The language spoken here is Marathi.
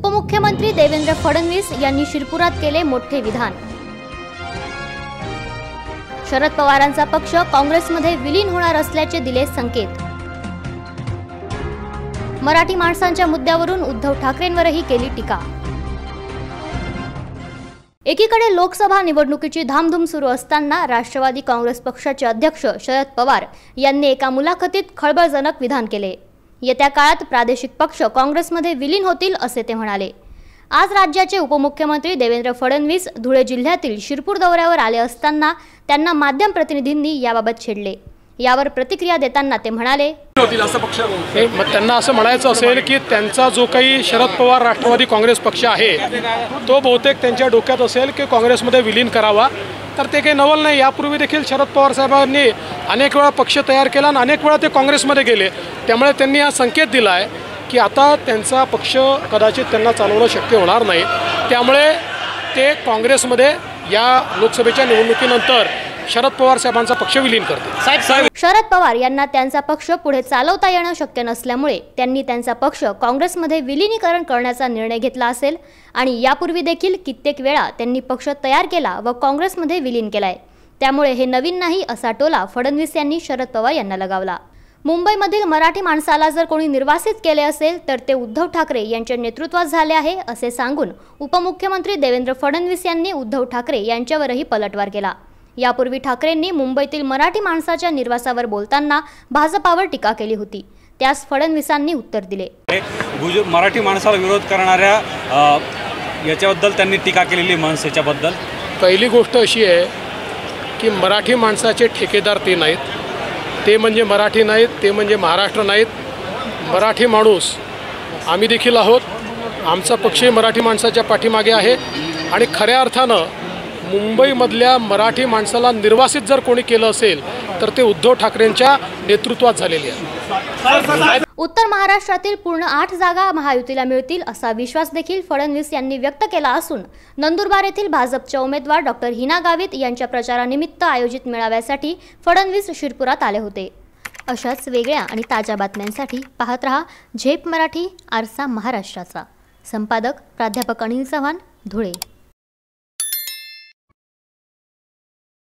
उपमुख्यमंत्री देवेंद्र फडणवीस यांनी शिरपुरात केले मोठे विधान। शरद पवारांचा पक्ष काँग्रेसमध्ये विलीन होणार असल्याचे दिले संकेत। मराठी माणसांच्या मुद्द्यावरून उद्धव ठाकरेंवरही केली टीका। एकीकडे लोकसभा निवडणुकीची धामधूम सुरू असताना राष्ट्रवादी काँग्रेस पक्षाचे अध्यक्ष शरद पवार यांनी एका मुलाखतीत खळबळजनक विधान केले। येत्या काळात प्रादेशिक पक्ष काँग्रेसमध्ये विलीन होतील असे ते म्हणाले। आज राज्याचे उपमुख्यमंत्री देवेंद्र फडणवीस धुळे जिल्ह्यातील शिरपूर दौऱ्यावर आले असताना त्यांना माध्यम प्रतिनिधींनी याबाबत छेडले। यावर प्रतिक्रिया देताना ते म्हणाले, त्यांना असं म्हणायचं असेल की त्यांचा जो काही शरद पवार राष्ट्रवादी काँग्रेस पक्ष आहे तो बहुतेक त्यांच्या डोक्यात असेल की काँग्रेसमध्ये विलीन करावा। तर ते काही नवल नाही। यापूर्वी देखील शरद पवार साहेबांनी अनेक वेळा पक्ष तयार केला आणि अनेक वेळा ते काँग्रेसमध्ये गेले। त्यामुळे त्यांनी हा संकेत दिला आहे की आता त्यांचा पक्ष कदाचित त्यांना चालवणं शक्य होणार नाही। त्यामुळे ते काँग्रेसमध्ये या लोकसभेच्या निवडणुकीनंतर शरद पवार साहेबांचा पक्ष विलीन करतील। शरद पवार यांना त्यांचा पक्ष पुढे चालवता येणं शक्य नसल्यामुळे त्यांनी त्यांचा पक्ष काँग्रेसमध्ये विलीनीकरण करण्याचा निर्णय घेतला असेल आणि यापूर्वी देखील कित्येक वेळा त्यांनी पक्ष तयार केला व काँग्रेसमध्ये विलीन केलाय। त्यामुळे हे नवीन नाही असा टोला फडणवीस यांनी शरद पवार यांना लगावला। मुंबईमधील मराठी माणसाला जर कोणी निर्वासित केले असेल तर ते उद्धव ठाकरे यांच्या नेतृत्वात झाले आहे असे सांगून उपमुख्यमंत्री देवेंद्र फडणवीस यांनी उद्धव ठाकरे यांच्यावरही पलटवार केला। यापूर्वी ठाकरेंनी मुंबईतील मराठी माणसाच्या निर्वासावर बोलताना भाजपावर टीका केली होती। त्यास फडणवीसांनी उत्तर दिले। मराठी माणसाला विरोध करणाऱ्या याच्याबद्दल त्यांनी टीका केलेली मनसेच्याबद्दल। पहिली गोष्ट अशी आहे की मराठी माणसाचे ठेकेदार ते नाहीत, ते म्हणजे मराठी नाहीत, ते म्हणजे महाराष्ट्र नाहीत। मराठी माणूस आम्ही देखील आहोत। आमचा पक्षही मराठी माणसाच्या पाठीमागे आहे आणि खऱ्या अर्थानं मुंबईमधल्या मराठी माणसाला निर्वासित जर कोणी केलं असेल तर ते उद्धव ठाकरेंच्या नेतृत्वात झालेले आहे। उत्तर महाराष्ट्रातील पूर्ण 8 जागा महायुतीला मिळतील असा विश्वास देखील फडणवीस यांनी व्यक्त केला असून नंदुरबार येथील भाजपच्या उमेदवार डॉक्टर हिना गावित यांच्या प्रचारानिमित्त आयोजित मेळाव्यासाठी फडणवीस शिरपुरात आले होते। अशाच वेगळ्या आणि ताज्या बातम्यांसाठी पाहत रहा झेप मराठी, आरसा महाराष्ट्राचा। संपादक प्राध्यापक अनिल चव्हाण, धुळे।